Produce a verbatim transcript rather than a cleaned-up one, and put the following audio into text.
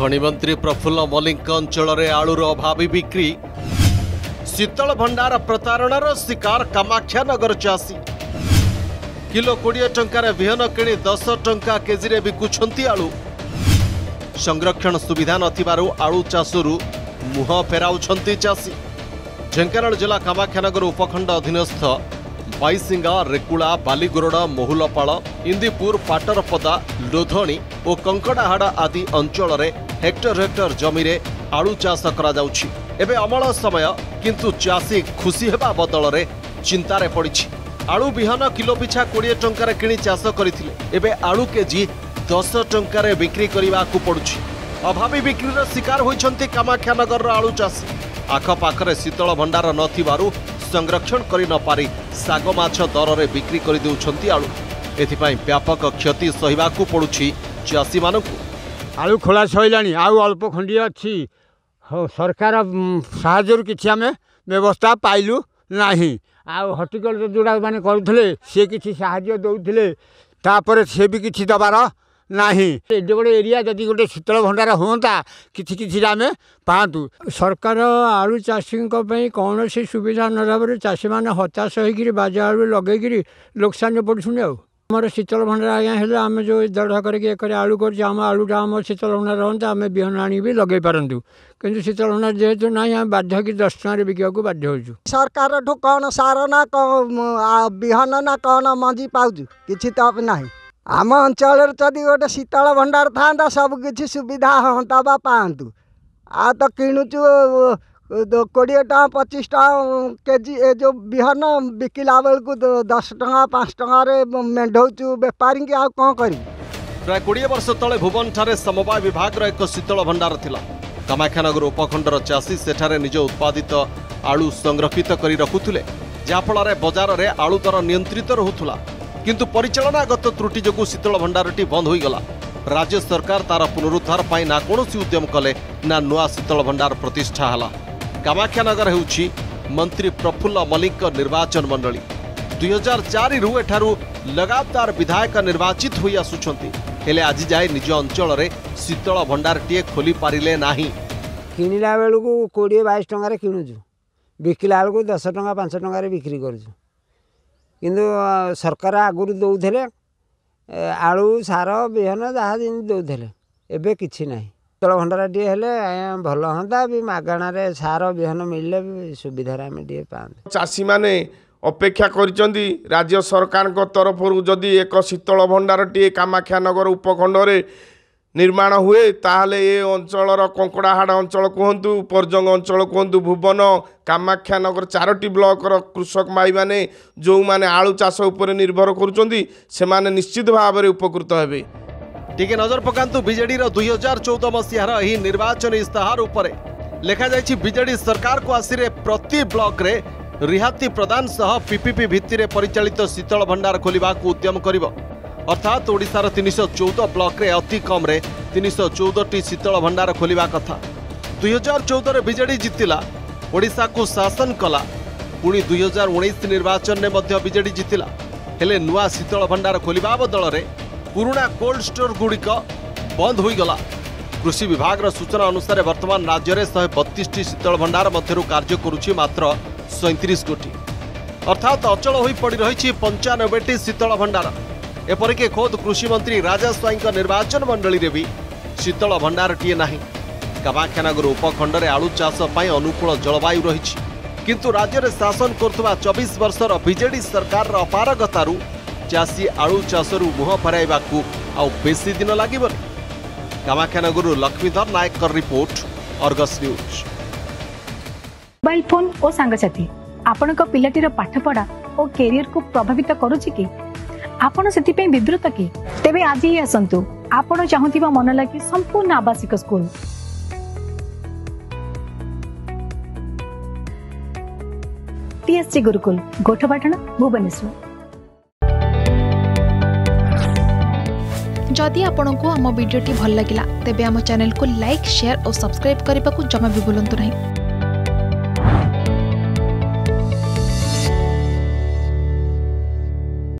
खनि मंत्री प्रफुल्ल मल्लिक अंचल में आलूर अभावी बिक्री शीतल भंडार प्रतारणार शिकार कामाख्या नगर चाषी किलो कोड़े टंकार विहन किणी दस टंका केजी बिकुंट आलू संरक्षण सुविधा नथिबारु आलू चाषरू मुह फेराउछंती चाषी ढेंकानाल जिला कामाख्यानगर उपखंड अधीनस्थ बाईसिंगा रेकुला बालीगोरड महुलपाल इंदीपुर पाटरपदा लोधणी और कंकड़ाहाड़ आदि अंचल में हेक्टर हेक्टर जमी आलू चाष करा जाउछि। एबे अमल समय किंतु चाषी खुशी हेबा बदल रे चिंतारे पड़िछि। आलू बिहन किलो पिछा कोड़े टंकार किणी चाष करथिले एबे आलू केजी दस टंकार बिक्री करबाकू पड़ुछि। अभावी बिक्रीर शिकार होइछंती कामाख्यानगर आलू चाषी। आखपाखरे शीतल भंडार नथिबारु संरक्षण करि न पारि साग माछ दर रे बिक्री करि देउछंती आलू। एथिपाई व्यापक क्षति सहिबाकू पड़ुछि चाषी मानकू। आलू खोला सइलानी आउ अल्प खंडी अछि सरकार साहाय्य किछि आमे व्यवस्था पाइलु नाही। आ हॉर्टिकल्चर जोड़ा माने करूथले से किछि साहाय्य दउथले तापर से भी किछि दबार नाही। एडे बड़े एरिया जदि गोटे शीतल भंडार होता किछि किछि आमे पातु। सरकार आलू चाषी कौन सी सुविधा न चाषी मैंने हताश होकर बाजा आलू लगे लोकसान पड़ुन। आमर शीतल भंडार आज्ञा है आम जो देढ़ कर आलू कर आलूटा आम शीतल भंडार रहता आम बिहन आनी भी लगे पारतु किंतु शीतल भंडार जेहेतु ना आम बाध्य कि दस टकर बिका बाध्य हो। सरकार ठू कौन सार ना बिहन ना कौन मंजी पाऊ कि ना आम अंचल जदि गोटे शीतल भंडार था सबकि सुविधा हाँ बा पातु। आ तो किणुचु कोड़े टा पचिश टा केजी ए जो बिहन बिकिला बेल को दस टका पाँच टकर मेढ़ौचु बेपारी की आ कौन कर। प्राय कोड़े वर्ष तले भुवन ठारे समवाय विभाग एक शीतल भंडार थिला। कामाख्यानगर उपखंडर चाषी सेठारे निज उत्पादित आलू संरक्षित करी रखुथिले जाफल बजार में आलू दर नियंत्रित रहुथुला। किंतु परिचालनागत त्रुटि जोगु शीतल भंडारटी बंद होईगला। राज्य सरकार तार पुनरुद्धार पाई ना कौनसी उद्यम कले ना नुआ शीतल भंडार प्रतिष्ठा हला। कामाख्यानगर हेउछि मंत्री प्रफुल्ल मल्लिक निर्वाचन मंडली। दुई हजार चार रु एठारु लगातार विधायक निर्वाचित होई आसुछंती हेले आज जाए निज अंचल रे शीतल भंडारटीए खोली पारिले नाही। किनिला बेलू कोड़े बाईस टकर किणुचु बिकिला बेलू दस टका पांच टकर बिक्री करूँ किंतु सरकार आगुरी दौले आलू सार बिहन जहाँ दौले एबे किछि नाही। शीतल भंडार टे हेले भल हाँ भी मागणार सार बिहन मिलले भी सुविधा आम टे पाते। चाषी माने अपेक्षा करिसेंती राज्य सरकार तरफ जदि एक शीतल भंडार टे कामाख्यानगर उपखंड रे निर्माण हुए ताहले ए अंचलर कंकड़ाहाड़ अंचल कहतु परजंग अंचल कहतु भुवन कामाख्यानगर चारोटी ब्लॉकर कृषक माई माने जो माने आलू चाष उपर निर्भर करुचंती सेमाने निश्चित भाव में उपकृत हेबे। टिके नजर पकांतु बीजेडी रो दुई हजार चौदह मसीहार एही निर्वाचन इस्ताहार उपरे लेखा जायछि बीजेडी सरकार को आसिरे प्रति ब्लॉक रे रिहाती प्रदान सह पीपीपी भित्ति रे परिचालित शीतल भंडार खोलिबाकू उद्यम करिबो। अर्थात ओडिशार तीन सौ चौदह ब्लॉक रे अति कम रे तीन सौ चौदह टी शीतल भंडार खोलिबा कथा। दुई हजार चौदह रे बीजेडी जितिला ओडिशा को शासन कला। पुणी दुई हजार उन्नीस निर्वाचन में मध्य बीजेडी जितिला हेले नुआ शीतल भंडार खोलिबा बदल रे पुराना कोल्ड स्टोर गुड़िक बंद होईगला। कृषि विभाग सूचना अनुसार वर्तमान राज्य में शहे बत्तीस टी शीतल भंडार मध्यरु कार्य करुछि मात्र सैंतीस गोटी अर्थात अचल होई पड़ी रही पंचानबे टी शीतल भंडार। एपरिक खोद कृषि मंत्री राजा स्वाई निर्वाचन मंडली रे भी शीतल भंडार टीए नाही। कामाख्यानगर उपखंड में आलू चाष पाई अनुकूल जलवायु रही किंतु राज्य में शासन करुवा चौबीस वर्षर बीजेडी सरकार अपारगतारू चाषी आलू चाषरू मुह फेराइबाकू आउ बेसी दिन लागिबनी। Kamakhyanagar Laxmidhar Nayak report Argus news. Mobile phone और सांगसाथी आपणक पिलाटीर पाठपढ़ा और कैरियर को प्रभावित करुछि कि आपण सेतिपे विद्रुत कि तेबे आज ही आसंतु आपण चाहुथिबा मन लागी संपूर्ण आवासिक स्कूल टीएससी गुरुकुल गोठपाटना भुवनेश्वर। जदि आपंक आम भिडी भल लगा तेब आम चैनल को लाइक शेयर और सब्सक्राइब करने को जमा भी भूलु नहीं।